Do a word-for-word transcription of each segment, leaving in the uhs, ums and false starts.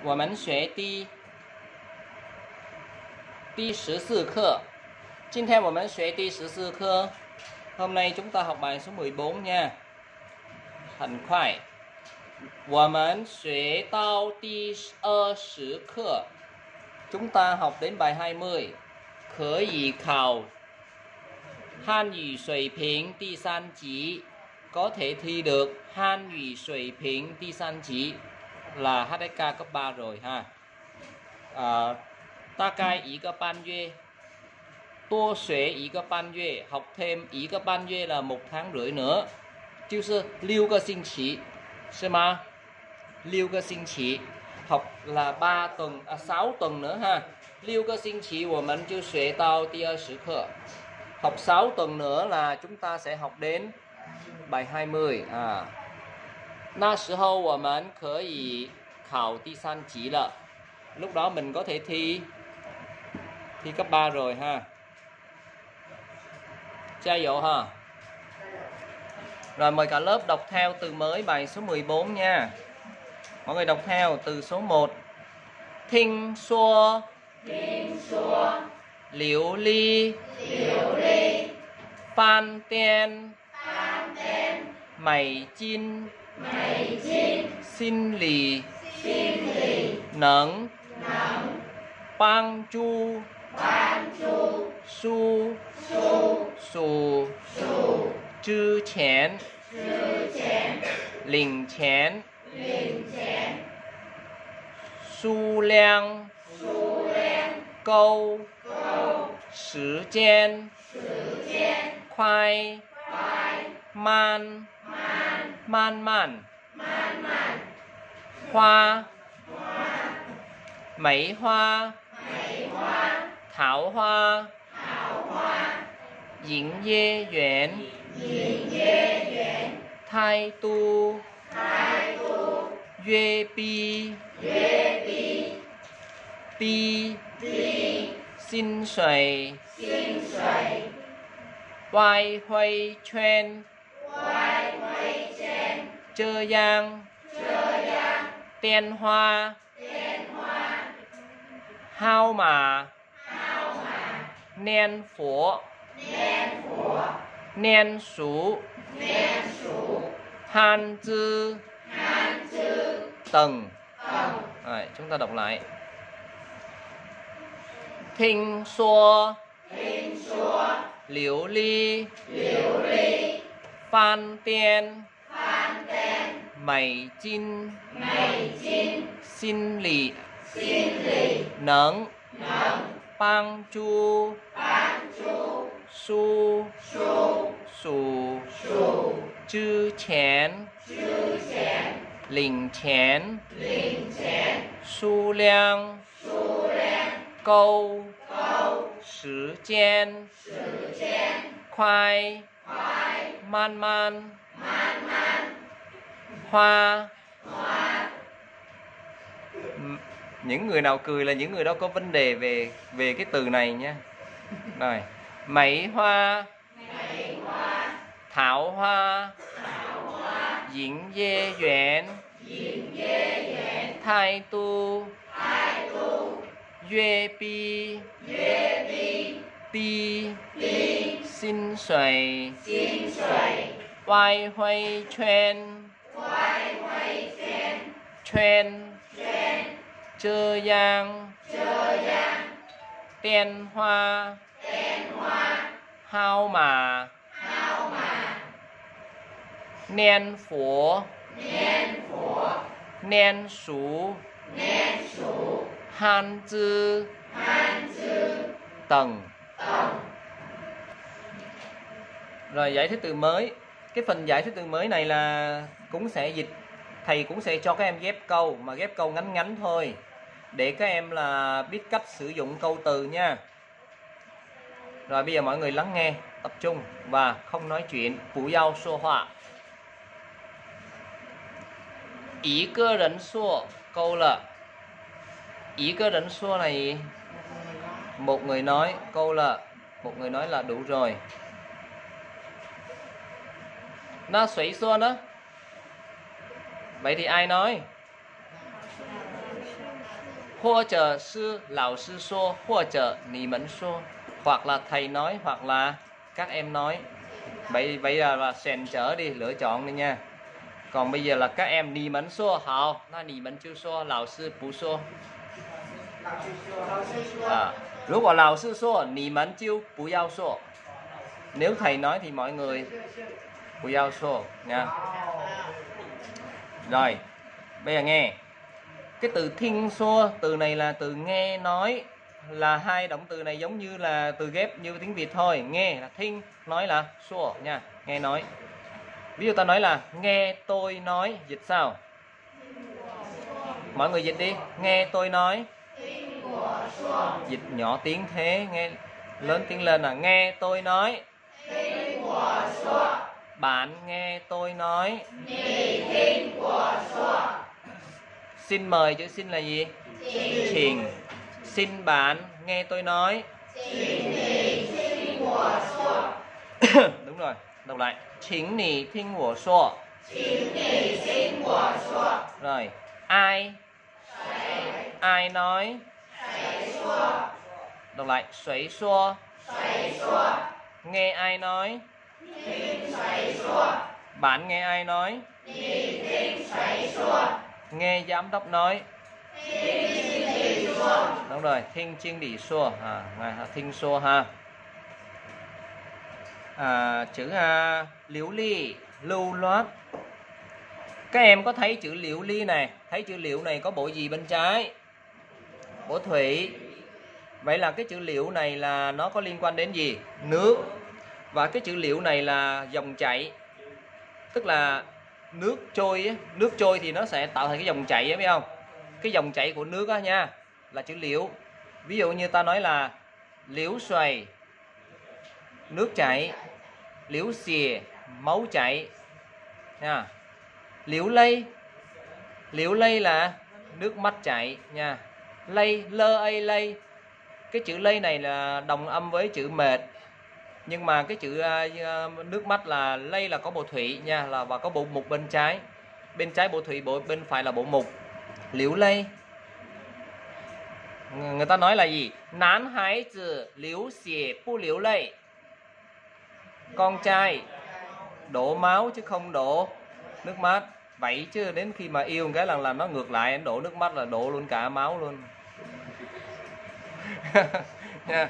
我们学第第十四课。今天我们学第十四课. Hôm nay chúng ta học bài số mười bốn nha. Hành khoai. 我们学到第二十课. Chúng ta học đến bài hai mươi. 可以考汉语水平第三级. Có thể thi được Hàn Ngữ水平第三级 là hát ét ca cấp ba rồi ha. À, 大概一个半月 多学一个半月 học thêm 一个半月 là một tháng rưỡi nữa, 就是六个星期 是吗? 六个星期 học là ba tuần, à, sáu tuần nữa ha. 六个星期 我们就学到第二十课. Học sáu tuần nữa là chúng ta sẽ học đến bài hai mươi. À, 那时候我们可以考第三级了. Lúc đó mình có thể thi thi cấp ba rồi ha. Gia dụ ha. Rồi mời cả lớp đọc theo từ mới bài số mười bốn nha. Mọi người đọc theo từ số một. Thinh xua, liễu ly, phan tiên, mày chin, xin lì, nâng, bang chu, su, su, chư chén, lĩnh chén, su量, câu, thời gian, khoai, man, man man, hoa, mấy hoa, thảo hoa, yin ye yuan, thái tu, yue bi, bi, xin sủy, vai huay圈, chơ giang, tiên hoa, hao mà, niên phổ, niên số, hàn chữ, tầng. Rồi, chúng ta đọc lại. Thinh xua, liễu ly, phan tiên, mày chin, xin lì, nâng, bang chu, su, su, chư chén, lĩnh chén, su量, câu, thời gian, khoai, man man, hoa. Những người nào cười là những người đó có vấn đề về về cái từ này nha. Rồi, mấy hoa, thảo hoa, yin ye yuan, thái tu, yue bi, bi, xin sủy, vai huay圈,圈, chơ giang, tiên hoa, hao mà, niên phổ, niên số, hàn chữ, tầng. Rồi giải thích từ mới. Cái phần giải thích từ mới này là cũng sẽ dịch, thầy cũng sẽ cho các em ghép câu, mà ghép câu ngắn ngắn thôi, để các em là biết cách sử dụng câu từ nha. Rồi bây giờ mọi người lắng nghe, tập trung và không nói chuyện. Bù yao shuo hua. Ý cơ rấn shuo, câu là ý cơ rấn shuo này một người nói, câu là một người nói là đủ rồi. Nó suy shuo nữa. Vậy thì ai nói? 或者是老师说，或者你们说, hoặc là thầy nói, hoặc là các em nói. Vậy vậy là, là xèn trở đi, lựa chọn đi nha. Còn bây giờ là các em nì mẫn xô, hảo, na nì mẫn chưa xô, lão sư bù xô. À, nếu mà lão sư xô, nì mẫn chưa bù yao xô. Nếu thầy nói thì mọi người bù yao xô nha. Rồi, bây giờ nghe. Cái từ thinh xô, từ này là từ nghe nói, là hai động từ này giống như là từ ghép như tiếng Việt thôi. Nghe là thinh, nói là xô nha, nghe nói. Ví dụ ta nói là nghe tôi nói, dịch sao? Mọi người dịch đi, nghe tôi nói. Dịch nhỏ tiếng thế, nghe lớn tiếng lên là nghe tôi nói. Bạn nghe tôi nói. Xin mời, chữ xin là gì? Trình. Xin bạn nghe tôi nói. Đúng rồi, đọc lại. Chính nì thinh wo suo. Rồi, ai? Ai nói? Đọc lại, suy suo. Nghe ai nói? Bạn nghe ai nói? Nghe giám đốc nói. Đúng rồi, thinh chiên đỉ xua, à, thinh xua ha. À, chữ à, liễu ly, lưu loát. Các em có thấy chữ liễu ly này, thấy chữ liễu này có bộ gì bên trái? Bộ thủy. Vậy là cái chữ liễu này là nó có liên quan đến gì? Nước. Và cái chữ liễu này là dòng chảy. Tức là nước trôi, nước trôi thì nó sẽ tạo thành cái dòng chảy, biết không? Cái dòng chảy của nước á nha, là chữ liễu. Ví dụ như ta nói là liễu xoài, nước chảy. Liễu xìa, máu chảy nha. Liễu lây, liễu lây là nước mắt chảy nha. Lây, lơ ây lây, cái chữ lây này là đồng âm với chữ mệt, nhưng mà cái chữ uh, nước mắt là lây là có bộ thủy nha, là và có bộ mục bên trái, bên trái bộ thủy, bộ bên phải là bộ mục. Liễu lây, người ta nói là gì? Nán hái tử liễu xìa bu liễu lây. Con trai đổ máu chứ không đổ nước mắt. Vậy chứ đến khi mà yêu một cái lần là nó ngược lại, anh đổ nước mắt là đổ luôn cả máu luôn. Nha.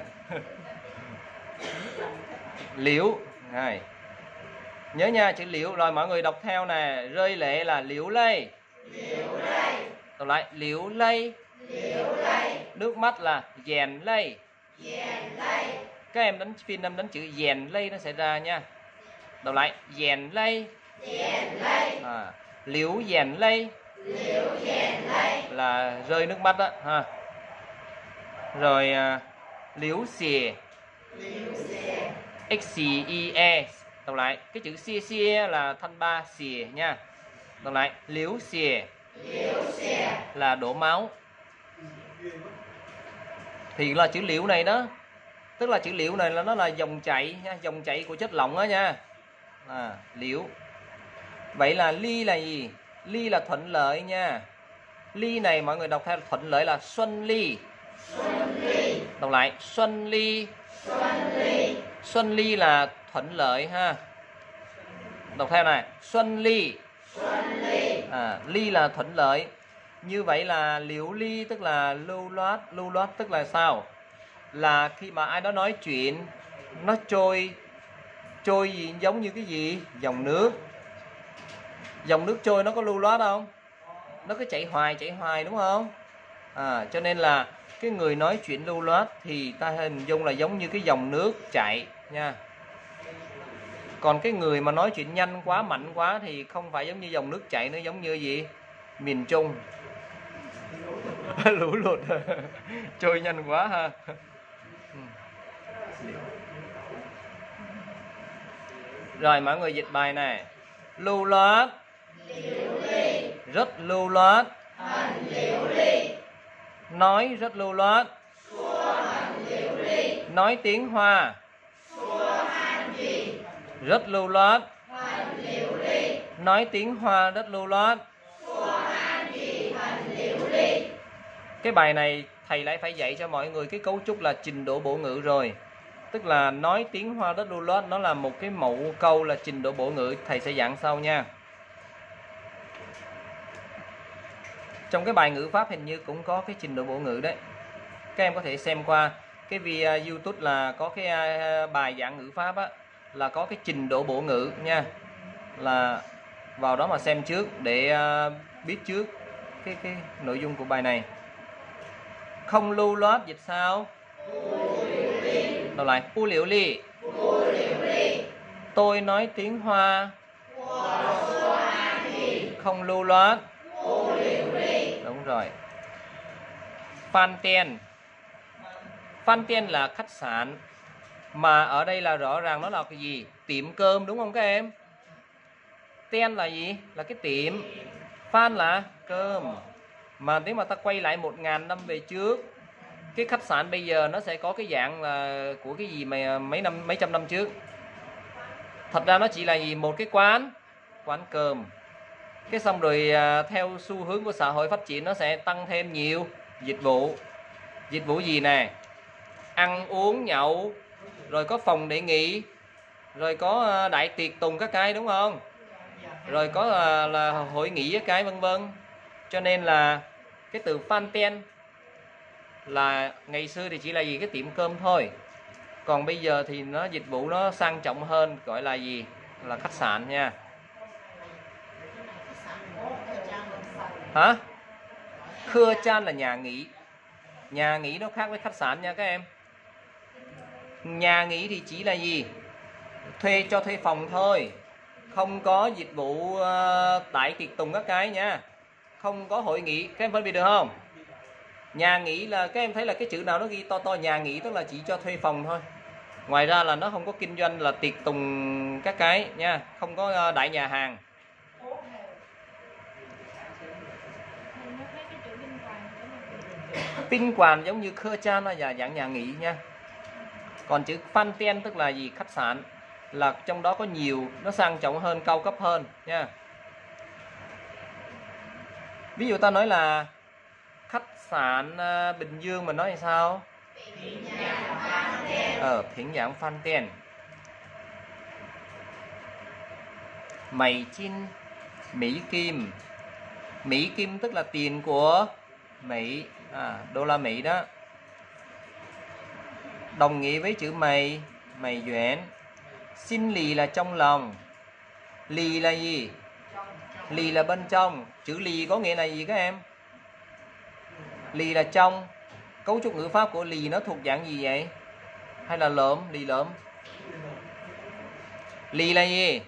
Liễu này, nhớ nha, chữ liễu. Rồi mọi người đọc theo nè, rơi lệ là liễu lây. Đọc lại, liễu lây. Nước mắt là dèn lây. Các em đánh phim năm đánh chữ dèn lây nó sẽ ra nha. Đọc lại, dèn lây. À, liễu dèn lây là rơi nước mắt đó ha. Rồi à, liễu xìa, x i e. Đọc lại, cái chữ xìa xìa là thanh ba xìa nha. Đọc lại, liễu xìa là đổ máu. Thì là chữ liễu này đó, tức là chữ liễu này là nó là dòng chảy nha, dòng chảy của chất lỏng đó nha. À, liễu. Vậy là ly là gì? Ly là thuận lợi nha. Ly này mọi người đọc theo thuận lợi là xuân ly. Đọc lại, xuân ly. Xuân ly là thuận lợi ha. Đọc theo này, xuân ly. À, ly là thuận lợi. Như vậy là liễu ly tức là lưu loát. Lưu loát tức là sao? Là khi mà ai đó nói chuyện, nó trôi. Trôi gì giống như cái gì? Dòng nước. Dòng nước trôi nó có lưu loát không? Nó cứ chảy hoài chảy hoài đúng không? À, cho nên là cái người nói chuyện lưu loát thì ta hình dung là giống như cái dòng nước chảy nha. Còn cái người mà nói chuyện nhanh quá, mạnh quá thì không phải giống như dòng nước chảy nữa, giống như gì? Miền Trung. Lũ lụt. Trôi nhanh quá ha. Rồi mọi người dịch bài này. Lưu loát, rất lưu loát, nói rất lưu loát, nói tiếng Hoa, rất lưu loát, nói tiếng Hoa rất lưu loát. Cái bài này thầy lại phải dạy cho mọi người cái cấu trúc là trình độ bổ ngữ rồi. Tức là nói tiếng Hoa rất lưu loát, nó là một cái mẫu câu là trình độ bổ ngữ, thầy sẽ giảng sau nha. Trong cái bài ngữ pháp hình như cũng có cái trình độ bổ ngữ đấy. Các em có thể xem qua cái video YouTube là có cái bài giảng ngữ pháp á, là có cái trình độ bổ ngữ nha. Là vào đó mà xem trước để biết trước cái cái nội dung của bài này. Không lưu loát dịch sao? Đọc lại, bu liễu li. Tôi nói tiếng Hoa không lưu loát. Đúng rồi. Phan Tiên. Phan Tiên là khách sạn, mà ở đây là rõ ràng nó là cái gì? Tiệm cơm đúng không các em? Tiên là gì? Là cái tiệm. Phan là cơm. Mà nếu mà ta quay lại một ngàn năm về trước, cái khách sạn bây giờ nó sẽ có cái dạng là của cái gì mà mấy năm mấy trăm năm trước. Thật ra nó chỉ là gì? Một cái quán quán cơm. Cái xong rồi theo xu hướng của xã hội phát triển, nó sẽ tăng thêm nhiều dịch vụ. Dịch vụ gì nè? Ăn uống nhậu, rồi có phòng để nghỉ, rồi có đại tiệc tùng các cái đúng không? Rồi có là, là hội nghị các cái vân vân. Cho nên là cái từ Phan Tiên là ngày xưa thì chỉ là gì? Cái tiệm cơm thôi. Còn bây giờ thì nó dịch vụ nó sang trọng hơn, gọi là gì? Là khách sạn nha. Hả? Khưa chan là nhà nghỉ. Nhà nghỉ nó khác với khách sạn nha các em. Nhà nghỉ thì chỉ là gì? Thuê cho thuê phòng thôi. Không có dịch vụ uh, đại tiệc tùng các cái nha. Không có hội nghị. Các em phân biệt được không? Nhà nghỉ là các em thấy là cái chữ nào nó ghi to to nhà nghỉ, tức là chỉ cho thuê phòng thôi. Ngoài ra là nó không có kinh doanh là tiệc tùng các cái nha. Không có uh, đại nhà hàng. Pin quản giống như khơ chan là dạng nhà nghỉ nha. Còn chữ Phan Tiên tức là gì? Khách sạn. Là trong đó có nhiều, nó sang trọng hơn, cao cấp hơn nha. Ví dụ ta nói là khách sạn uh, Bình Dương mà nói là sao? Ờ, Thiển Giảng Phan Tiên. Mày Chin, Mỹ Kim. Mỹ Kim tức là tiền của Mỹ, à, đô la Mỹ đó. Đồng nghĩa với chữ mày, mày duyễn. Xin lì là trong lòng. Lì là gì? Lì là bên trong. Chữ lì có nghĩa là gì các em? Lì là trong. Cấu trúc ngữ pháp của lì nó thuộc dạng gì vậy? Hay là lõm? Lì lõm. Lì là gì?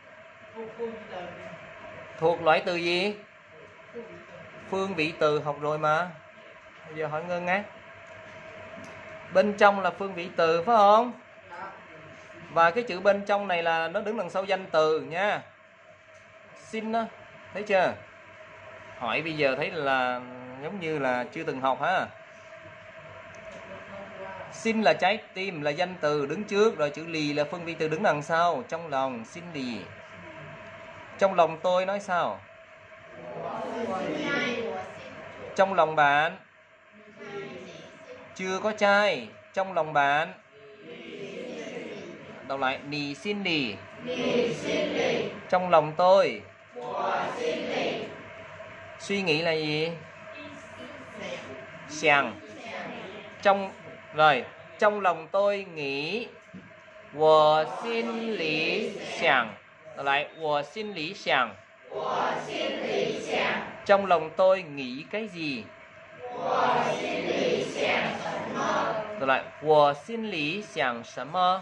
Thuộc loại từ gì? Phương vị từ học rồi mà. Bây giờ hỏi ngơ ngác. Bên trong là phương vị từ phải không? Và cái chữ bên trong này là nó đứng đằng sau danh từ nha. Xin đó, thấy chưa? Hỏi bây giờ thấy là giống như là chưa từng học ha. Xin là trái tim, là danh từ đứng trước, rồi chữ lì là phương vị từ đứng đằng sau. Trong lòng, xin lì. Trong lòng tôi nói sao? Trong lòng bạn chưa có trai. Trong lòng bạn. Đọc lại, nì xin lì. Trong lòng tôi. Suy nghĩ là gì? Xiang. Trong rồi, trong lòng tôi nghĩ. Wo xin lý xiang. Đọc lại, wo xin lý xiang. Trong lòng tôi nghĩ cái gì? Đọc lại, wo xin lý xiang sầm mơ.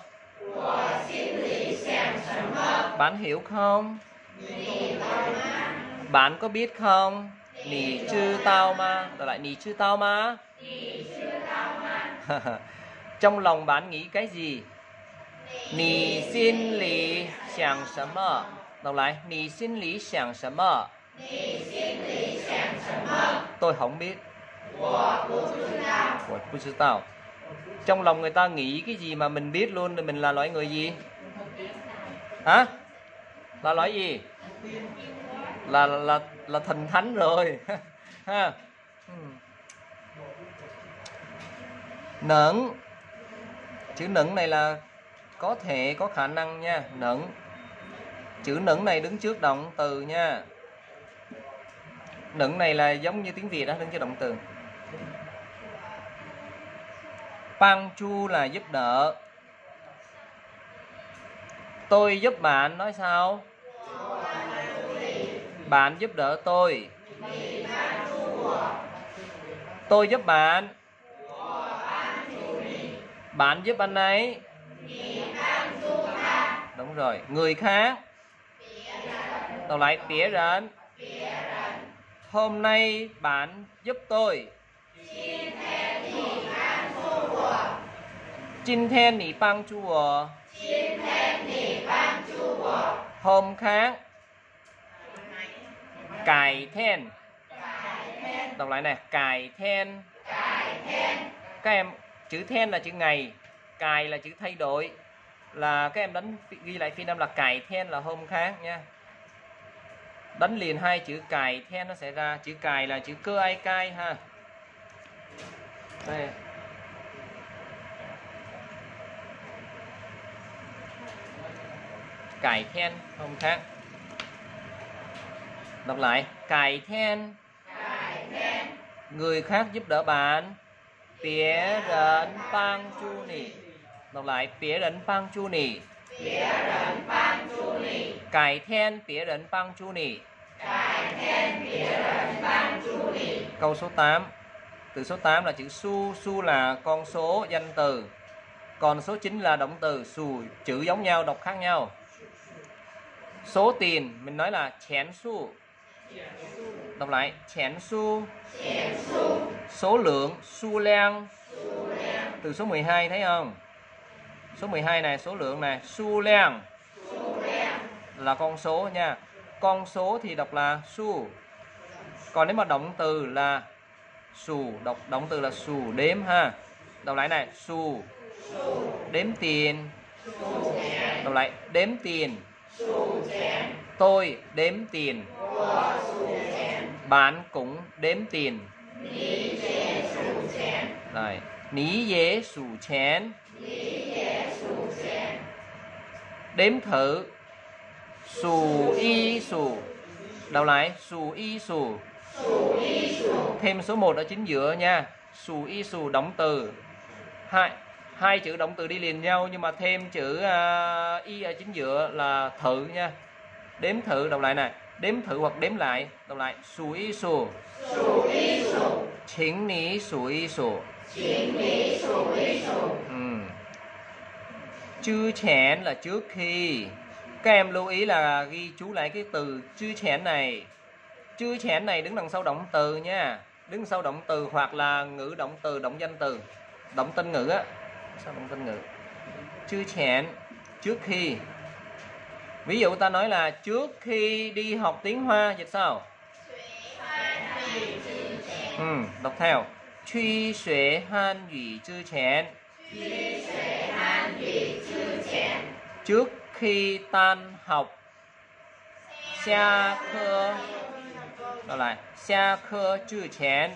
Bạn hiểu không? Bạn có biết không? Nì chư tao ma. Đọc lại, nì chư tao ma. Trong lòng bạn nghĩ cái gì? Nì xin lý xiang sầm mơ. Đọc lại, nì xin lý xiang sầm mơ. Tôi không biết. Wo不知道. Trong lòng người ta nghĩ cái gì mà mình biết luôn, thì mình là loại người gì? Hả? Là loại gì? Là là là thần thánh rồi. Ha. Nẫn. Chữ nẫn này là có thể, có khả năng nha. Nẫn. Chữ nẫn này đứng trước động từ nha. Nẫn này là giống như tiếng Việt đó, đứng trước động từ. Bang chu là giúp đỡ. Tôi giúp bạn, nói sao? Bạn giúp đỡ tôi. Tôi giúp bạn. Bạn giúp anh ấy. Đúng rồi. Người khác. Đọc lại,别人. Hôm nay bạn giúp tôi. 今天你帮助我. Hôm khác. Cải then. Đọc lại này, cải then. Các em, chữ then là chữ ngày, cài là chữ thay đổi, là các em đánh ghi lại phiên âm là cải then là hôm khác nha. Đánh liền hai chữ cài then nó sẽ ra. Chữ cài là chữ cơ ai cai ha. Đây. Cài then hôm khác. Đọc lại, cài then. Người khác giúp đỡ bạn. 别人帮助你. Đọc lại, 别人帮助你. 别人帮助你. 改天别人帮助你. 改天别人帮助你. Câu số tám. Từ số tám là chữ su. Su là con số danh từ. Còn số chín là động từ. Su chữ giống nhau, đọc khác nhau. Số tiền mình nói là chén su. Đọc lại, chén su. Số lượng, su量. Từ số mười hai thấy không? Số mười hai này, số lượng này, su量là con số nha. Con số thì đọc là su. Còn nếu mà động từ là su, đọc động từ là su, đếm ha. Đọc lại này, su. Đếm tiền. Đọc lại, đếm tiền. Tôi đếm tiền. Bạn cũng đếm tiền. Rồi, ní dễ sủ chén. Đếm thử. Sủ y sủ. Đọc lại, sủ y sủ. Thêm số một ở chính giữa nha. Sủ y sủ động từ. Hai, hai chữ động từ đi liền nhau nhưng mà thêm chữ uh, y ở chính giữa là thử nha. Đếm thử, đọc lại này. Đếm thử hoặc đếm lại. Đọc lại, sủ y sủ. Chính ní sủ y sủ. Ừ. Chư chén là trước khi. Các em lưu ý là ghi chú lại cái từ chư chén này. Chư chén này đứng đằng sau động từ nha. Đứng sau động từ hoặc là ngữ động từ, động danh từ, động tên ngữ á. Sao động tên ngữ? Chư chén trước khi. Ví dụ ta nói là trước khi đi học tiếng Hoa, dịch sao? Ừ, đọc theo. Truy xuế han yu之前. Trước khi tan học. Xa khơ. Đọc lại. Xa khơ之前.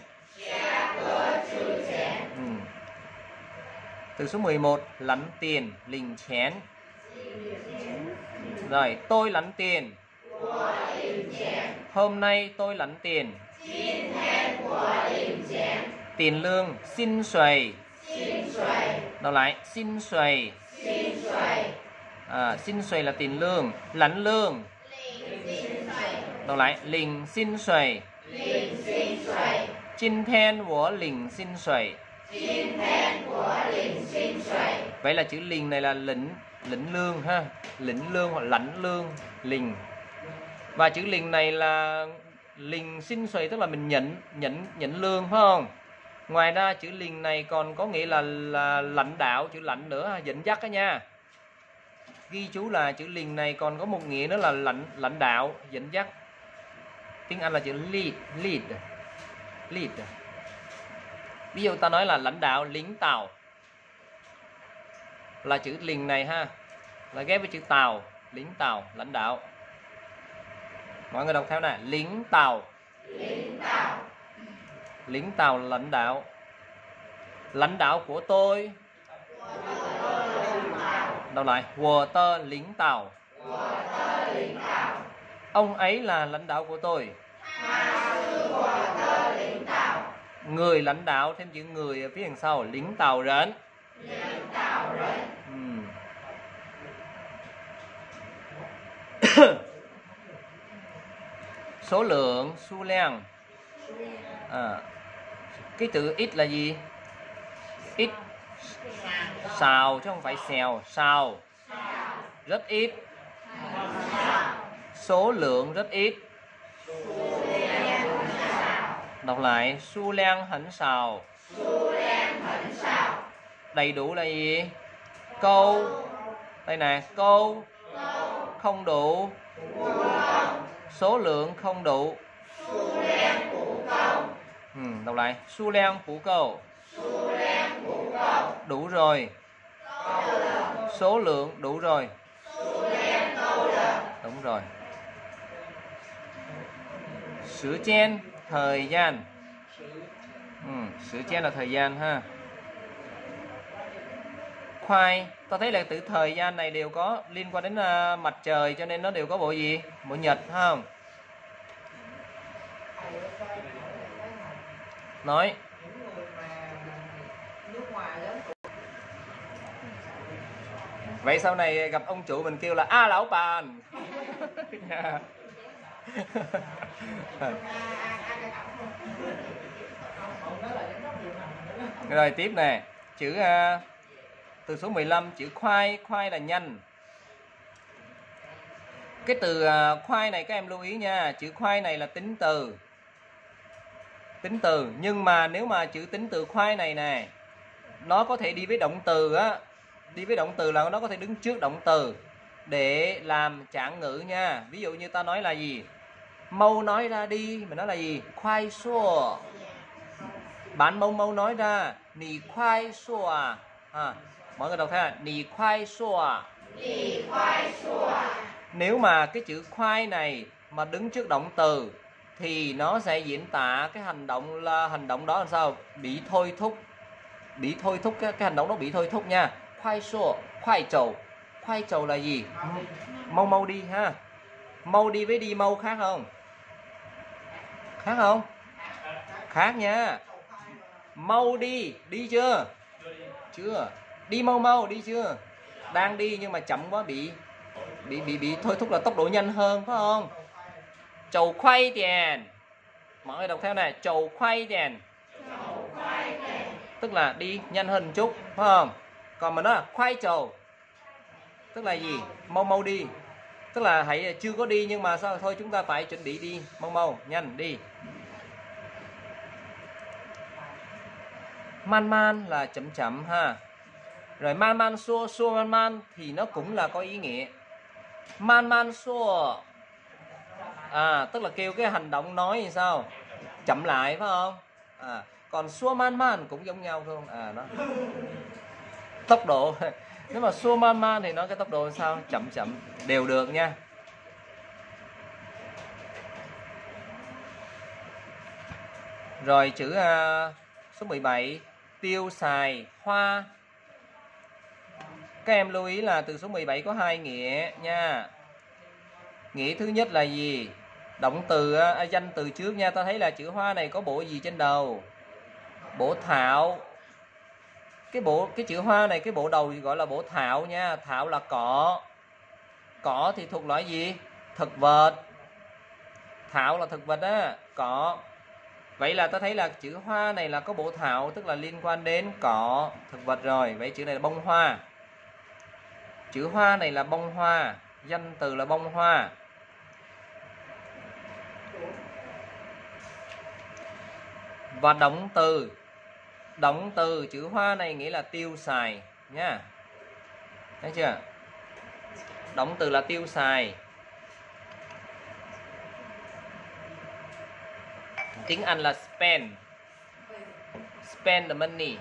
Ừ. Từ số mười một, lãnh tiền, lình chén. Rồi, tôi lãnh tiền. Hôm nay tôi lãnh tiền. Tiền lương, xin xuầy. Đọc lại, xin xuầy. À, xin xuầy là tiền lương. Lãnh lương. Đọc lại, lình xin xuầy. Jin thiên wo lình xin xuầy. Vậy là chữ lình này là lĩnh, lĩnh lương ha. Lĩnh lương hoặc lãnh lương, lình. Và chữ lình này là lình xin xuầy, tức là mình nhận nhận nhận lương phải không? Ngoài ra chữ lình này còn có nghĩa là, là lãnh đạo, chữ lãnh nữa, dẫn dắt đó nha. Ghi chú là chữ lình này còn có một nghĩa nữa là lãnh lãnh đạo, dẫn dắt. Tiếng Anh là chữ lead, lead, lead. Ví dụ ta nói là lãnh đạo, lính tàu, là chữ lình này ha, là ghép với chữ tàu, lính tàu, lãnh đạo. Mọi người đọc theo này, lính tàu. Lãnh đạo là lãnh đạo. Lãnh đạo của tôi. Đọc lại. Wo tơ lãnh đạo. Ông ấy là lãnh đạo của tôi. Người lãnh đạo, thêm chữ người ở phía đằng sau. Lãnh đạo rấn. Uhm. Số lượng, số lượng. À, cái từ ít là gì? Ít. Xào chứ không phải xèo. Xào. Rất ít. Số lượng rất ít. Đọc lại. Số lượng hẳn xào. Đầy đủ là gì? Câu. Đây nè. Câu. Không đủ. Số lượng không đủ. Ừ, đọc lại. Số lượng bù câu. Đủ rồi. Số lượng đủ rồi. Đúng rồi. Thời gian, thời gian. Ừ, thời gian là thời gian ha. Khoai, ta thấy là từ thời gian này đều có liên quan đến uh, mặt trời, cho nên nó đều có bộ gì? Bộ nhật không? Nói. Vậy sau này gặp ông chủ mình kêu là a lão bàn. Rồi tiếp nè, chữ uh, từ số mười lăm, chữ khoai. Khoai là nhanh. Cái từ uh, khoai này các em lưu ý nha, chữ khoai này là tính từ. Tính từ, nhưng mà nếu mà chữ tính từ khoai này nè, nó có thể đi với động từ á. Đi với động từ là nó có thể đứng trước động từ để làm trạng ngữ nha. Ví dụ như ta nói là gì? Mau nói ra đi, mình nói là gì? Khoai xua. Bạn mau mau nói ra. Nì khoai xua à. Mọi người đọc theo là nì khoai xua. Nì khoai xua. Nếu mà cái chữ khoai này mà đứng trước động từ thì nó sẽ diễn tả cái hành động là hành động đó là sao? Bị thôi thúc. Bị thôi thúc, cái, cái hành động đó bị thôi thúc nha. Khoai xua, khoai trầu. Khoai trầu là gì? Mau mau đi ha. Mau đi với đi mau khác không? Khác không? Khác nha. Mau đi, đi chưa? Chưa. Đi mau mau, đi chưa? Đang đi nhưng mà chậm quá, bị bị bị bị thôi thúc là tốc độ nhanh hơn, phải không? Chầu khoai tiền. Mọi người đọc theo này, chầu khoai tiền. Tức là đi nhanh hơn một chút, phải không? Còn mình nói là khoai chầu, tức là gì? Mau mau đi. Tức là hãy chưa có đi nhưng mà sao thôi chúng ta phải chuẩn bị đi, mau mau, nhanh đi. Man man là chậm chậm ha. Rồi man man xua, xua man man thì nó cũng là có ý nghĩa. Man man xua. À, tức là kêu cái hành động nói như sao? Chậm lại, phải không? À, còn xua man man cũng giống nhau thôi. À, đó. Tốc độ. Nếu mà xua man man thì nói cái tốc độ sao? Chậm chậm, đều được nha. Rồi chữ uh, số mười bảy, tiêu xài hoa. Các em lưu ý là từ số mười bảy có hai nghĩa nha. Nghĩa thứ nhất là gì? Động từ, à, danh từ trước nha. Ta thấy là chữ hoa này có bộ gì trên đầu? Bộ thảo. Cái bộ cái chữ hoa này, cái bộ đầu gọi là bộ thảo nha. Thảo là cỏ. Cỏ thì thuộc loại gì? Thực vật. Thảo là thực vật á, cỏ. Vậy là ta thấy là chữ hoa này là có bộ thảo, tức là liên quan đến cỏ, thực vật rồi. Vậy chữ này là bông hoa. Chữ hoa này là bông hoa, danh từ là bông hoa. Và động từ, động từ chữ hoa này nghĩa là tiêu xài nha. Thấy chưa? Động từ là tiêu xài. Tiếng Anh là spend. Spend the money.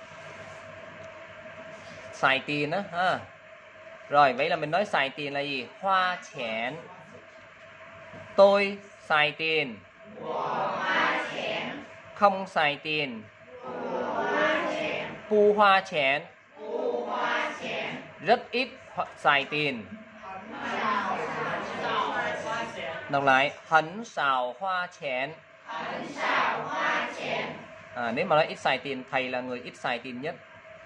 Xài tiền á ha. Rồi, vậy là mình nói xài tiền là gì? Hoa chén. Tôi xài tiền. không xài tiền. Bu hoa chén, rất ít xài tiền. Đọc lại, hẳn xào hoa chén. À, nếu mà nói ít xài tiền, thầy là người ít xài tiền nhất.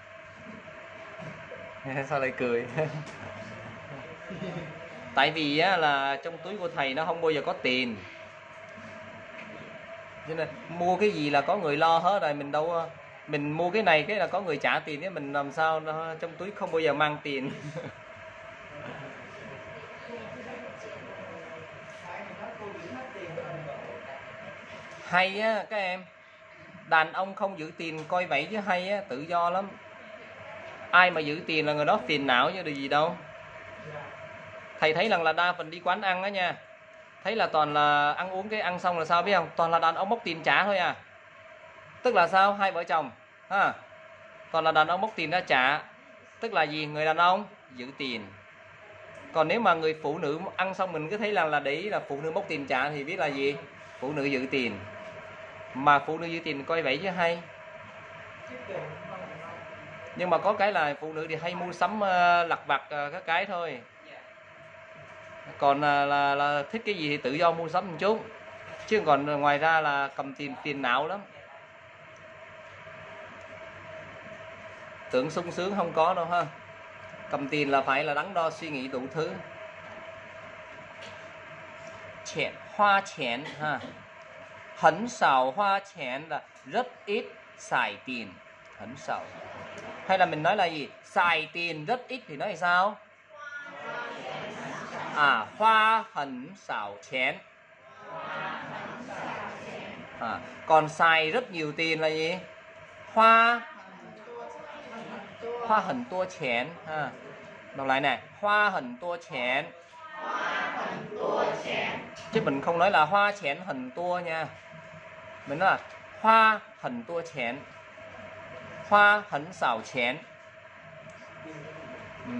Sao lại cười? Tại vì á, là trong túi của thầy nó không bao giờ có tiền, cho nên mua cái gì là có người lo hết rồi. Mình đâu, mình mua cái này cái là có người trả tiền, ấy mình làm sao nó, trong túi không bao giờ mang tiền. Hay á các em, đàn ông không giữ tiền coi vậy chứ hay á, tự do lắm. Ai mà giữ tiền là người đó phiền não chứ điều gì đâu. Thầy thấy rằng là đa phần đi quán ăn á nha, thấy là toàn là ăn uống cái ăn xong là sao biết không, toàn là đàn ông móc tiền trả thôi à. Tức là sao, hai vợ chồng ha, toàn là đàn ông móc tiền ra trả. Tức là gì, người đàn ông giữ tiền. Còn nếu mà người phụ nữ ăn xong mình cứ thấy là là để ý là phụ nữ móc tiền trả thì biết là gì, phụ nữ giữ tiền. Mà phụ nữ giữ tiền coi vậy chứ hay. Nhưng mà có cái là phụ nữ thì hay mua sắm uh, lặt vặt uh, các cái thôi. Còn uh, là, là thích cái gì thì tự do mua sắm một chút, chứ còn ngoài ra là cầm tiền phiền não lắm. Tưởng sung sướng không có đâu ha. Cầm tiền là phải là đắn đo suy nghĩ đủ thứ. Chén, hoa chén ha. Hẳn xào hoa chén là rất ít xài tiền. Hẳn xào. Hay là mình nói là gì? Xài tiền rất ít thì nói là sao? À, hoa hẳn xào chén. À, còn xài rất nhiều tiền là gì? Hoa Hoa hẳn tua chén ha. Đọc lại này, hoa hẳn tua chén. Chứ mình không nói là hoa chén hẳn tua nha. Mình nói là hoa hẳn tua chén, hoa hẳn xào chén. Ừ.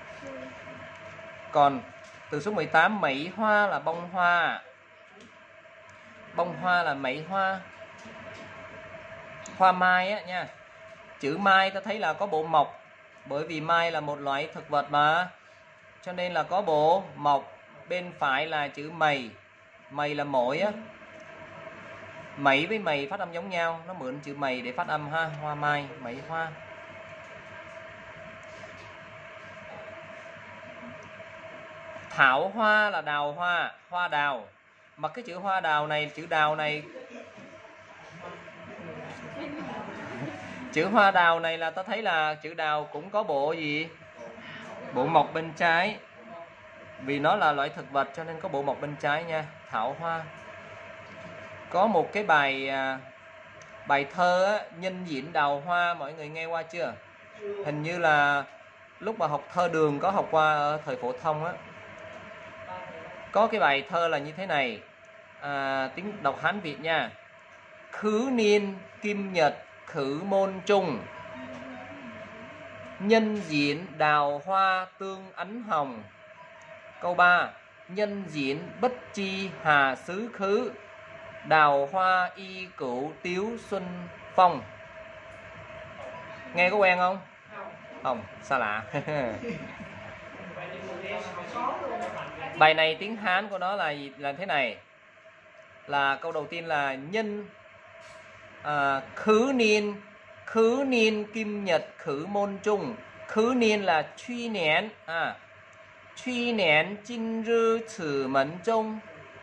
Còn từ số mười tám, mấy hoa là bông hoa. Bông hoa là mấy hoa. Hoa mai á nha. Chữ mai ta thấy là có bộ mọc, bởi vì mai là một loại thực vật mà, cho nên là có bộ mọc. Bên phải là chữ mày. Mày là mỗi á. Mày với mày phát âm giống nhau, nó mượn chữ mày để phát âm ha. Hoa mai, mấy hoa. Thảo hoa là đào hoa, hoa đào. Mà cái chữ hoa đào này, chữ đào này, chữ hoa đào này là ta thấy là chữ đào cũng có bộ gì? Bộ mọc bên trái. Vì nó là loại thực vật cho nên có bộ mọc bên trái nha. Thảo hoa. Có một cái bài bài thơ á, nhân diễn đào hoa, mọi người nghe qua chưa? Hình như là lúc mà học thơ đường có học qua ở thời phổ thông á. Có cái bài thơ là như thế này, à, tiếng đọc Hán Việt nha. Khứ niên kim nhật khử môn trung, nhân diễn đào hoa tương ánh hồng. Câu ba, nhân diễn bất chi hà xứ khứ, đào hoa y cửu tiếu xuân phong. Nghe có quen không? Không, xa lạ. Bài này tiếng Hán của nó là gì? Là thế này. Là câu đầu tiên là nhân à, khứ niên, khứ niên kim nhật khử môn trung. Khứ niên là truy nén, à, truy nén jin rư chử mẫn trung.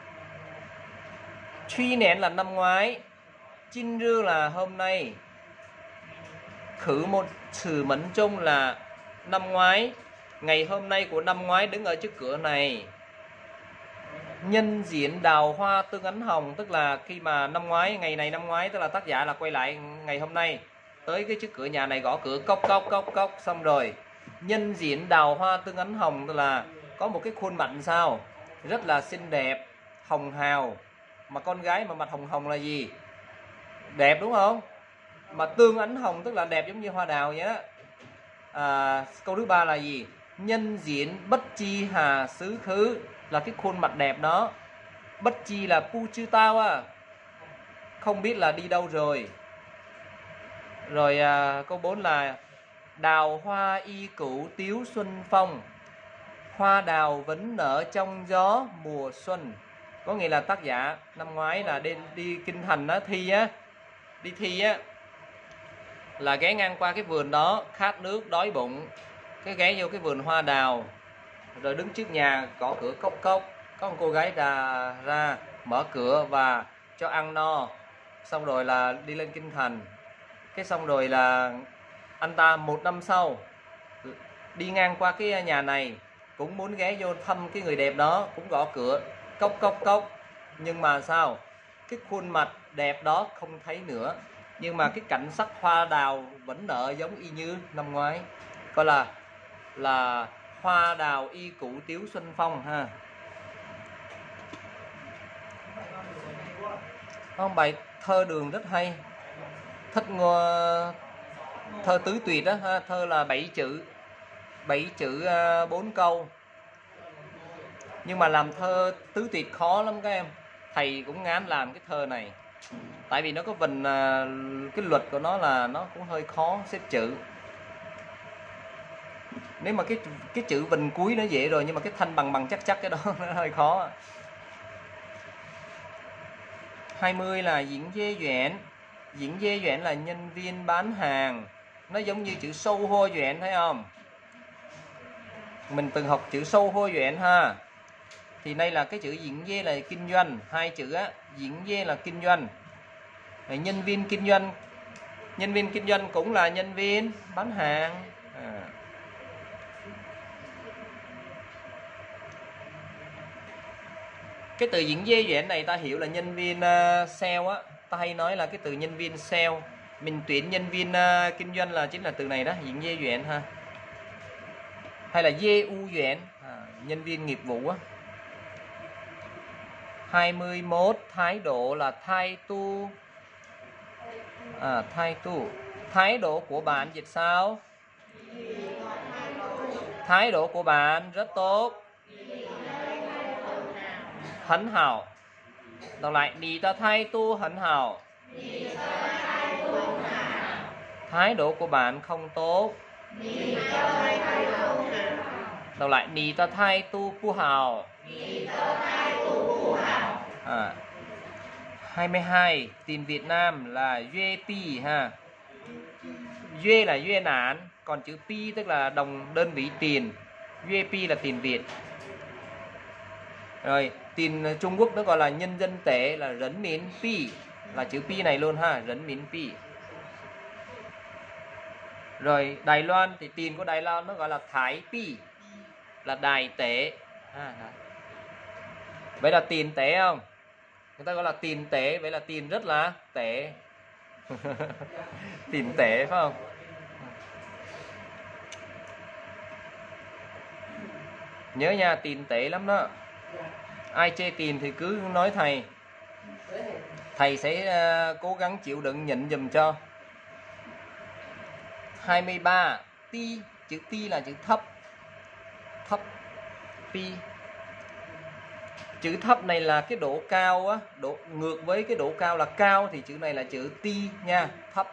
Truy nén là năm ngoái, jin rư là hôm nay, khử môn chử mẫn trung là năm ngoái, ngày hôm nay của năm ngoái đứng ở trước cửa này. Nhân diễn đào hoa tương ánh hồng, tức là khi mà năm ngoái, ngày này năm ngoái, tức là tác giả là quay lại ngày hôm nay, tới cái trước cửa nhà này gõ cửa cốc cốc cốc cốc, xong rồi nhân diễn đào hoa tương ánh hồng, tức là có một cái khuôn mặt sao rất là xinh đẹp, hồng hào. Mà con gái mà mặt hồng hồng là gì? Đẹp đúng không? Mà tương ánh hồng tức là đẹp giống như hoa đào vậy đó. À, câu thứ ba là gì? Nhân diễn bất chi hà xứ khứ, là cái khuôn mặt đẹp đó. Bất chi là pu chư tao à. không biết là đi đâu rồi. Rồi à, câu bốn là đào hoa y cửu tiếu xuân phong, hoa đào vẫn nở trong gió mùa xuân. Có nghĩa là tác giả năm ngoái là đi, đi kinh thành á, thi á, đi thi á, là ghé ngang qua cái vườn đó, khát nước đói bụng, cái ghé vô cái vườn hoa đào, rồi đứng trước nhà gõ cửa cốc cốc, có một cô gái ra ra mở cửa và cho ăn no, xong rồi là đi lên kinh thành. Cái xong rồi là anh ta một năm sau đi ngang qua cái nhà này, cũng muốn ghé vô thăm cái người đẹp đó, cũng gõ cửa cốc cốc cốc, nhưng mà sao, cái khuôn mặt đẹp đó không thấy nữa, nhưng mà cái cảnh sắc hoa đào vẫn nở giống y như năm ngoái, coi là là hoa đào y cũ tiếu xuân phong ha. Không, bài thơ Đường rất hay, thích ngô, thơ tứ tuyệt đó ha, thơ là bảy chữ, bảy chữ bốn câu, nhưng mà làm thơ tứ tuyệt khó lắm các em. Thầy cũng ngán làm cái thơ này, tại vì nó có vần, cái luật của nó là nó cũng hơi khó xếp chữ. Nếu mà cái cái chữ vần cuối nó dễ rồi, nhưng mà cái thanh bằng bằng chắc chắc cái đó nó hơi khó. hai mươi là diễn dê duyện. Diễn dê duyện là nhân viên bán hàng, nó giống như chữ sâu hô duyện, thấy không? Mình từng học chữ sâu hô duyện ha. Thì đây là cái chữ diễn dê là kinh doanh, hai chữ á, diễn dê là kinh doanh. Rồi nhân viên kinh doanh, nhân viên kinh doanh cũng là nhân viên bán hàng. À. Cái từ diễn dê duyện này ta hiểu là nhân viên uh, sale á, ta hay nói là cái từ nhân viên sale. Mình tuyển nhân viên uh, kinh doanh là chính là từ này đó, diễn dê duyện ha. Hay là dê u duyện, à, nhân viên nghiệp vụ á. hai mươi mốt thái độ là thái tu. À, thái tu. Thái độ của bạn dịch sao? Thái độ của bạn rất tốt, hẳn hảo. Đọc lại, nì ta thái tu hẳn hảo. Thái độ của bạn không tốt. Đọc lại, nì ta thái tu bu hảo. À. hai mươi hai, tiền Việt Nam là Duy Pi ha. Duy là Duy nản, còn chữ Pi tức là đồng đơn vị tiền. Duy Pi là tiền Việt. Rồi, tiền Trung Quốc nó gọi là nhân dân tệ là Rấn Miến Pi, là chữ Pi này luôn ha, Rấn Miến Pi. Rồi, Đài Loan thì tiền của Đài Loan nó gọi là Thái Pi, là đài tệ. À, vậy là tiền tệ không? Người ta gọi là tiền tệ, vậy là tiền rất là tệ. Tiền tệ phải không? Nhớ nha, tiền tệ lắm đó. Ai chê tiền thì cứ nói thầy, thầy sẽ uh, cố gắng chịu đựng nhịn dùm cho. hai mươi ba, ti, chữ ti là chữ thấp, thấp, pi. Chữ thấp này là cái độ cao á, độ ngược với cái độ cao là cao, thì chữ này là chữ ti nha, thấp.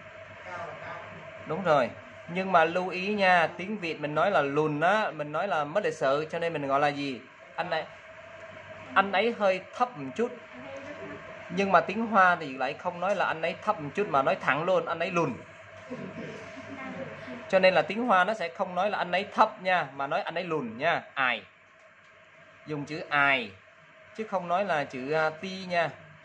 Đúng rồi. Nhưng mà lưu ý nha, tiếng Việt mình nói là lùn á, mình nói là mất lịch sự, cho nên mình gọi là gì? Anh này, anh ấy hơi thấp một chút. Nhưng mà tiếng Hoa thì lại không nói là anh ấy thấp một chút, mà nói thẳng luôn, anh ấy lùn. Cho nên là tiếng Hoa nó sẽ không nói là anh ấy thấp nha, mà nói anh ấy lùn nha, ai. Dùng chữ ai, chứ không nói là chữ uh, ti nha.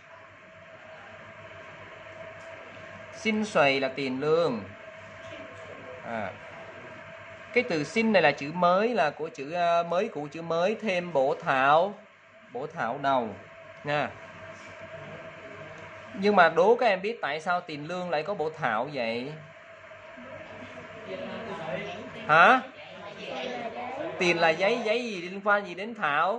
Xin xoay là tiền lương. À. Cái từ xin này là chữ mới, là của chữ uh, mới của chữ mới, thêm bổ thảo, bổ thảo đầu nha. Nhưng mà đố các em biết tại sao tiền lương lại có bổ thảo vậy? Hả? Tiền là giấy, giấy gì liên quan gì đến thảo?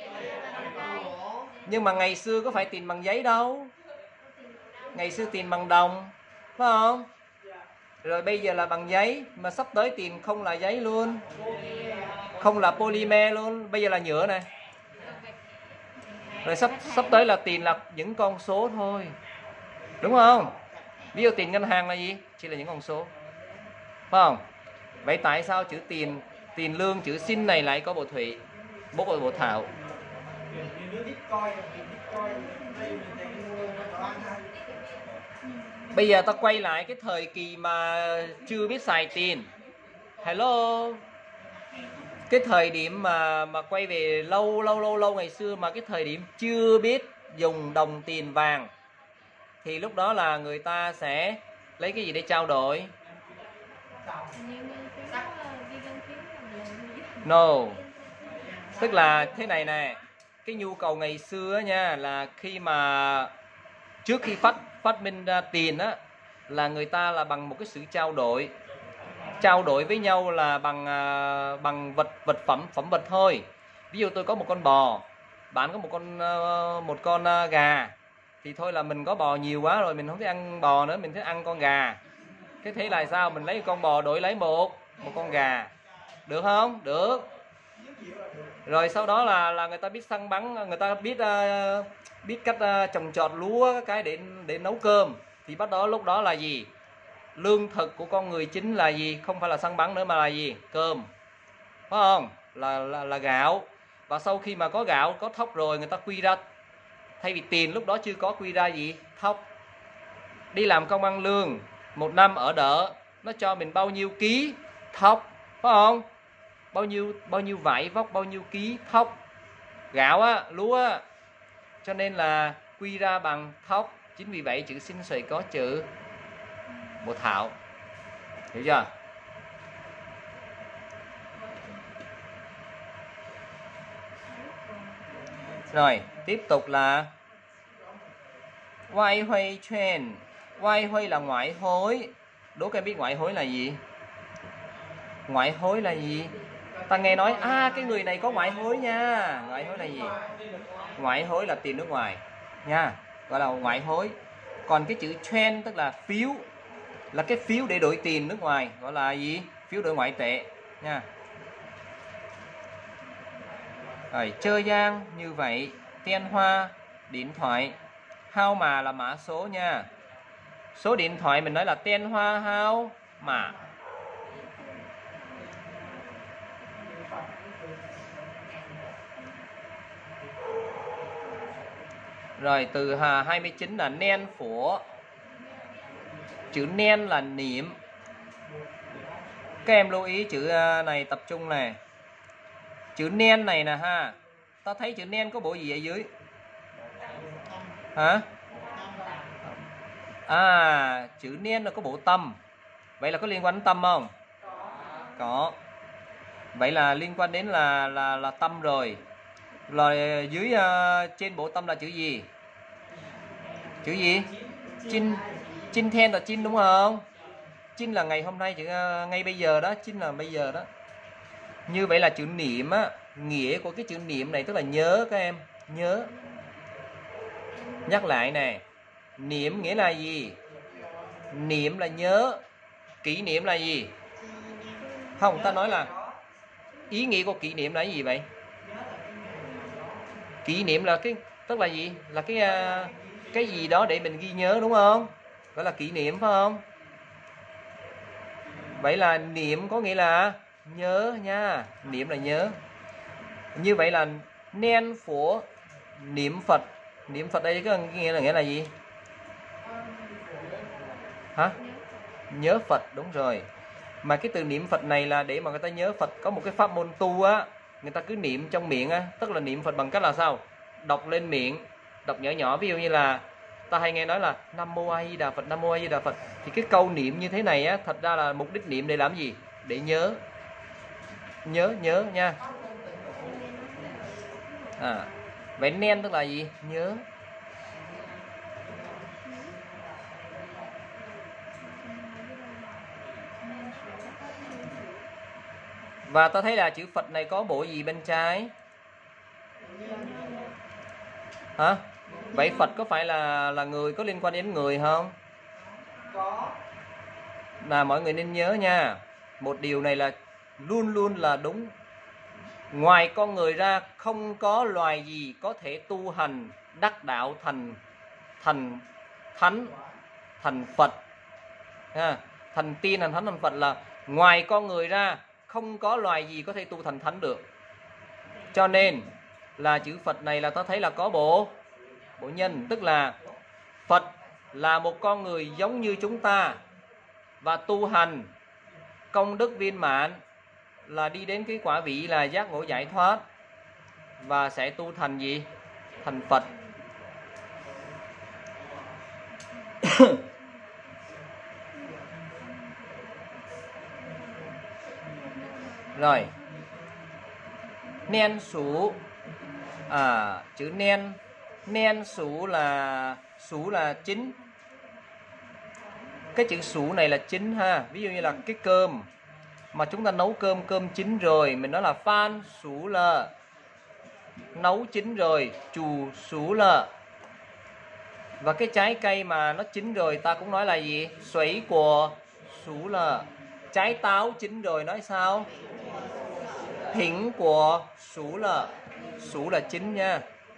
Nhưng mà ngày xưa có phải tiền bằng giấy đâu. Ngày xưa tiền bằng đồng, phải không? Rồi bây giờ là bằng giấy, mà sắp tới tiền không là giấy luôn, không là polymer luôn, bây giờ là nhựa này. Rồi sắp sắp tới là tiền là những con số thôi. Đúng không? Ví dụ tiền ngân hàng là gì? Chỉ là những con số. Phải không? Vậy tại sao chữ tiền, tiền lương, chữ xin này lại có bộ thủy, bố có bộ thảo? Bây giờ ta quay lại cái thời kỳ mà chưa biết xài tiền. Hello. Cái thời điểm mà mà quay về lâu lâu lâu lâu ngày xưa, mà cái thời điểm chưa biết dùng đồng tiền vàng, thì lúc đó là người ta sẽ lấy cái gì để trao đổi? No. Tức là thế này nè, cái nhu cầu ngày xưa nha, là khi mà trước khi phát phát minh ra tiền á, là người ta là bằng một cái sự trao đổi, trao đổi với nhau là bằng bằng vật vật phẩm phẩm vật thôi. Ví dụ tôi có một con bò, bạn có một con một con gà, thì thôi là mình có bò nhiều quá rồi, mình không thích ăn bò nữa, mình thích ăn con gà. Cái thế là sao? Mình lấy con bò đổi lấy một một con gà, được không? Được. Rồi sau đó là là người ta biết săn bắn, người ta biết uh, biết cách uh, trồng trọt lúa cái để để nấu cơm, thì bắt đó lúc đó là gì? Lương thực của con người chính là gì? Không phải là săn bắn nữa mà là gì? Cơm. Phải không? Là là, là gạo. Và sau khi mà có gạo, có thóc rồi, người ta quy ra, thay vì tiền lúc đó chưa có, quy ra gì? Thóc. Đi làm công ăn lương một năm ở đỡ, nó cho mình bao nhiêu ký thóc, phải không? Bao nhiêu bao nhiêu vải vóc, bao nhiêu ký thóc, gạo á, lúa á. Cho nên là quy ra bằng thóc. Chính vì vậy chữ sinh suy có chữ bộ thảo. Hiểu chưa? Rồi, tiếp tục là ngoại huây chuyên. Ngoại huây là ngoại hối. Đố các em biết ngoại hối là gì? Ngoại hối là gì? Ta nghe nói, à cái người này có ngoại hối nha. Ngoại hối là gì? Ngoại hối là tiền nước ngoài nha, gọi là ngoại hối. Còn cái chữ chuyên tức là phiếu, là cái phiếu để đổi tiền nước ngoài, gọi là gì? Phiếu đổi ngoại tệ nha. Rồi, chơi giang như vậy. Tiền hoa, điện thoại. Hao mà là mã số nha. Số điện thoại mình nói là tiền hoa hao mà. Rồi, từ hai mươi chín là nen phổ. Chữ nen là niệm. Các em lưu ý chữ này, tập trung này. Chữ nen này nè ha. Ta thấy chữ nen có bộ gì ở dưới? Hả? À, chữ nen là có bộ tâm. Vậy là có liên quan đến tâm không? Có. Vậy là liên quan đến là là là tâm rồi. Rồi dưới uh, trên bộ tâm là chữ gì? Chữ gì? Chinh. Chinh then là chinh đúng không? Chinh là ngày hôm nay, chữ uh, ngay bây giờ đó, chinh là bây giờ đó. Như vậy là chữ niệm á, nghĩa của cái chữ niệm này tức là nhớ các em, nhớ. Nhắc lại nè, niệm nghĩa là gì? Niệm là nhớ. Kỷ niệm là gì? Không, ta nói là ý nghĩa của kỷ niệm là gì vậy? Kỷ niệm là cái, tức là gì? Là cái cái gì đó để mình ghi nhớ đúng không? Gọi là kỷ niệm phải không? Vậy là niệm có nghĩa là nhớ nha. Niệm là nhớ. Như vậy là nen phổ, niệm Phật. Niệm Phật đây có nghĩa là nghĩa là gì? Hả? Nhớ Phật, đúng rồi. Mà cái từ niệm Phật này là để mà người ta nhớ Phật. Có một cái pháp môn tu á, người ta cứ niệm trong miệng á, tức là niệm Phật bằng cách là sao? Đọc lên miệng, đọc nhỏ nhỏ. Ví dụ như là ta hay nghe nói là Nam Mô A Di Đà Phật, Nam Mô A Di Đà Phật. Thì cái câu niệm như thế này á, thật ra là mục đích niệm để làm gì? Để nhớ. Nhớ, nhớ nha. À, vậy nen tức là gì? Nhớ. Và ta thấy là chữ Phật này có bộ gì bên trái? Hả? Vậy Phật có phải là là người, có liên quan đến người không? Có. Là mọi người nên nhớ nha. Một điều này là luôn luôn là đúng. Ngoài con người ra không có loài gì có thể tu hành đắc đạo thành thành thánh thành Phật. Ha. Thành tiên, thành thánh, thành Phật là ngoài con người ra không có loài gì có thể tu thành thánh được. Cho nên là chữ Phật này là ta thấy là có bộ bộ nhân, tức là Phật là một con người giống như chúng ta và tu hành công đức viên mãn là đi đến cái quả vị là giác ngộ giải thoát và sẽ tu thành gì? Thành Phật. Rồi. Nen số, à, chữ nen, nen số là số là chín. Cái chữ số này là chín ha. Ví dụ như là cái cơm mà chúng ta nấu cơm, cơm chín rồi mình nói là phan số là nấu chín rồi, chù số là. Và cái trái cây mà nó chín rồi ta cũng nói là gì? Suấy của số là. Trái táo chín rồi nói sao? Thỉnh của số là. Số là chín nha.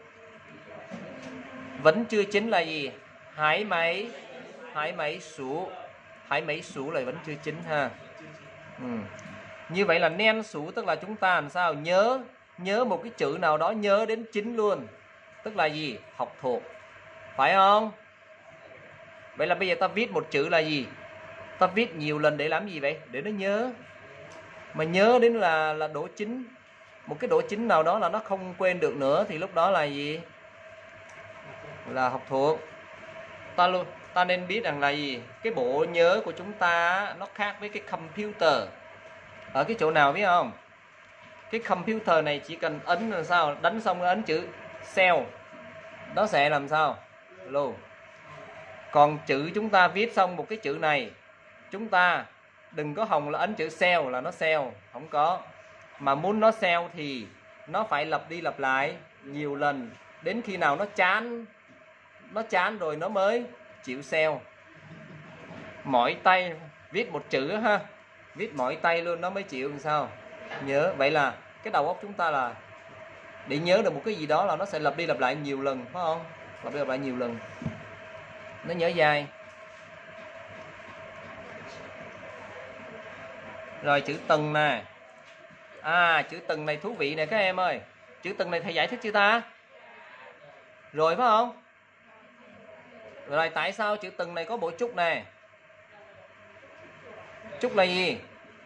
Vẫn chưa chín là gì? Hái mấy Hái mấy số. Hái mấy số là vẫn chưa chín ha. Ừ. Như vậy là nen số tức là chúng ta làm sao? Nhớ Nhớ một cái chữ nào đó nhớ đến chín luôn. Tức là gì? Học thuộc. Phải không? Vậy là bây giờ ta viết một chữ là gì? Ta viết nhiều lần để làm gì vậy? Để nó nhớ. Mà nhớ đến là là độ chín, một cái độ chín nào đó là nó không quên được nữa thì lúc đó là gì? Là học thuộc. Ta luôn ta nên biết rằng là gì? Cái bộ nhớ của chúng ta nó khác với cái computer. Ở cái chỗ nào biết không? Cái computer này chỉ cần ấn làm sao? Đánh xong ấn chữ cell, nó sẽ làm sao? Luôn. Còn chữ chúng ta viết xong một cái chữ này, chúng ta đừng có hòng là ấn chữ cell là nó cell, không có. Mà muốn nó cell thì nó phải lặp đi lặp lại nhiều lần đến khi nào nó chán, nó chán rồi nó mới chịu cell. Mỏi tay viết một chữ ha, viết mỏi tay luôn nó mới chịu làm sao nhớ. Vậy là cái đầu óc chúng ta là để nhớ được một cái gì đó là nó sẽ lặp đi lặp lại nhiều lần, phải không? Lặp đi lặp lại nhiều lần nó nhớ dài. Rồi chữ từng nè. À, chữ từng này thú vị nè các em ơi. Chữ từng này thầy giải thích chưa ta? Rồi phải không? Rồi tại sao chữ từng này có bộ chúc nè? Chúc là gì?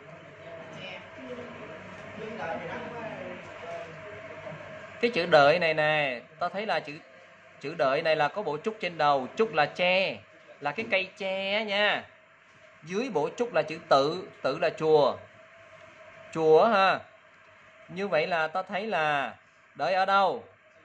Cái chữ đợi này nè, ta thấy là chữ chữ đợi này là có bộ trúc trên đầu. Trúc là tre, là cái cây tre nha. Dưới bộ trúc là chữ tự, tự là chùa. Chùa ha. Như vậy là ta thấy là đợi ở đâu?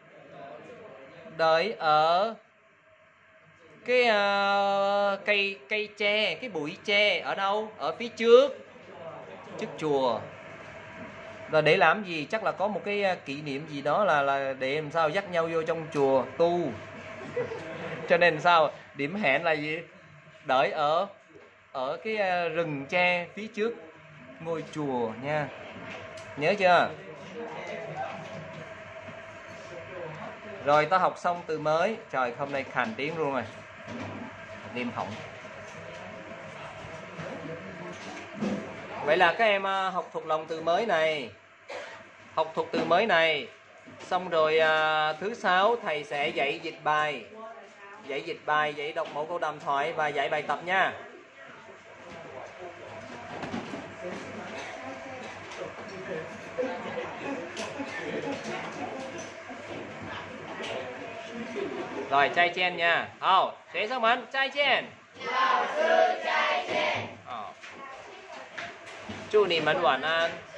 Đợi ở cái uh, cây cây tre, cái bụi tre ở đâu? Ở phía trước, trước chùa. Rồi để làm gì? Chắc là có một cái kỷ niệm gì đó là là để làm sao dắt nhau vô trong chùa tu. Cho nên sao? Điểm hẹn là gì? Đợi ở ở cái rừng tre phía trước ngôi chùa nha. Nhớ chưa? Rồi ta học xong từ mới. Trời, hôm nay khàn tiếng luôn rồi. Niêm hỏng. Vậy là các em học thuộc lòng từ mới này. Học thuộc từ mới này. Xong rồi à, thứ sáu thầy sẽ dạy dịch bài. Dạy dịch bài, dạy đọc mẫu câu đàm thoại và dạy bài tập nha. Rồi, trai chen nha. Hào, thế sao mình? Trai chen. Lão sư trai chen. Ờ. Chúc 你们晚安。